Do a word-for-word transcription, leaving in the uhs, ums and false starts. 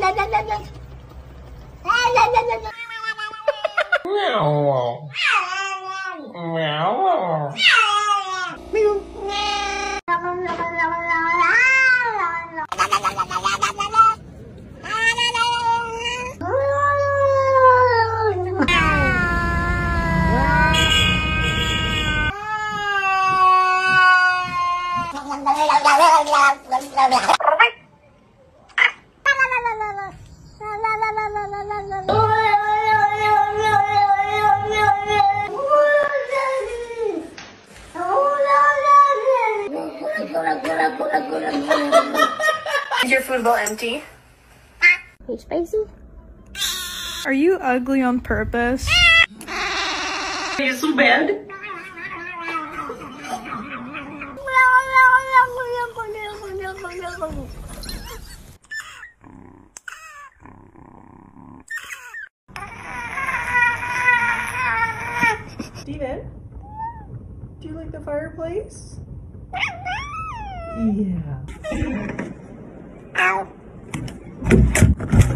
Is your food bowl empty? Hey, spicy? Are you ugly on purpose? Are you so bad? Steven, do you like the fireplace? Yeah. Ow.